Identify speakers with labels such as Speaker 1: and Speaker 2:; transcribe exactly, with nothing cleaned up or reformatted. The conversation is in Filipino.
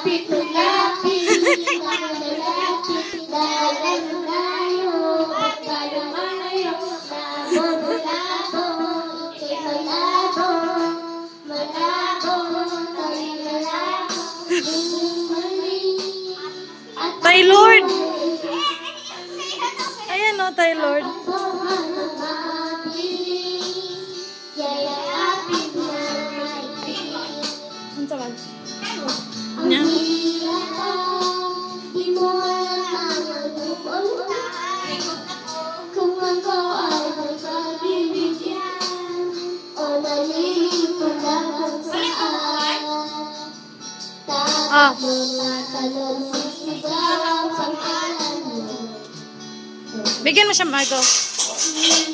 Speaker 1: Lapit na lapit, lapit, dalan tayo, pagkala malayo, malabo, ikay malabo, malabo, tayo malabo,
Speaker 2: Tay Lord! Ayan o, Tay Lord. Ano sa wag? Nya?
Speaker 1: Kung ako ay magpabibigyan o nalilito na kung saan tapos matalong sisigaw ang pangalan mo.
Speaker 2: Bigyan mo siya, Marco.